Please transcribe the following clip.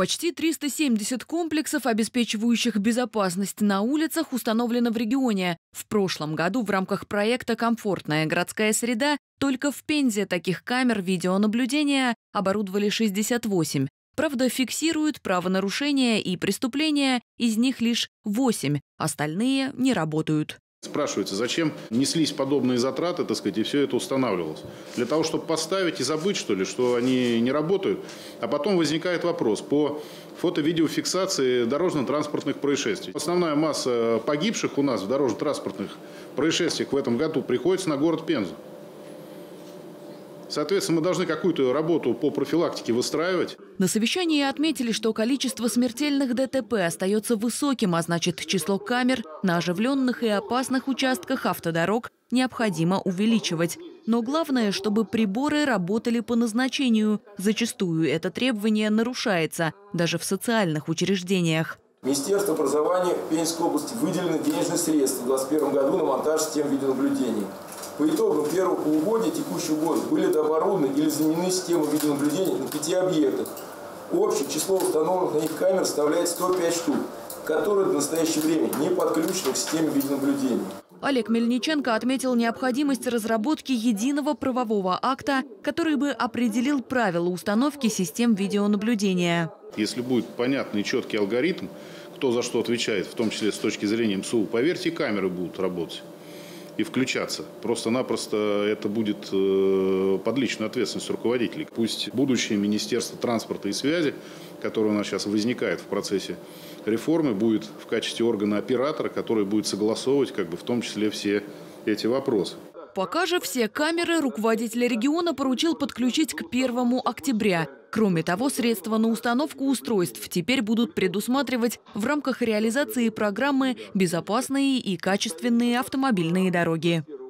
Почти 370 комплексов, обеспечивающих безопасность на улицах, установлено в регионе. В прошлом году в рамках проекта «Комфортная городская среда» только в Пензе таких камер видеонаблюдения оборудовали 68. Правда, фиксируют правонарушения и преступления, из них лишь 8, остальные не работают. Спрашивается, зачем неслись подобные затраты, так сказать, и все это устанавливалось? Для того, чтобы поставить и забыть, что ли, что они не работают? А потом возникает вопрос по фото-видеофиксации дорожно-транспортных происшествий. Основная масса погибших у нас в дорожно-транспортных происшествиях в этом году приходится на город Пензу. Соответственно, мы должны какую-то работу по профилактике выстраивать. На совещании отметили, что количество смертельных ДТП остается высоким, а значит, число камер на оживленных и опасных участках автодорог необходимо увеличивать. Но главное, чтобы приборы работали по назначению. Зачастую это требование нарушается, даже в социальных учреждениях. Министерству образования Пензенской области выделены денежные средства в 2021 году на монтаж систем видеонаблюдения. По итогам первого полугодия текущего года были дооборудованы или заменены системы видеонаблюдения на 5 объектах. Общее число установленных на них камер составляет 105 штук, которые в настоящее время не подключены к системе видеонаблюдения. Олег Мельниченко отметил необходимость разработки единого правового акта, который бы определил правила установки систем видеонаблюдения. Если будет понятный и четкий алгоритм, кто за что отвечает, в том числе с точки зрения МСУ, поверьте, камеры будут работать и включаться. Просто-напросто это будет под личную ответственность руководителей. Пусть будущее Министерство транспорта и связи, которое у нас сейчас возникает в процессе реформы, будет в качестве органа оператора, который будет согласовывать в том числе все эти вопросы. Пока же все камеры руководитель региона поручил подключить к 1 октября. Кроме того, средства на установку устройств теперь будут предусматривать в рамках реализации программы «Безопасные и качественные автомобильные дороги».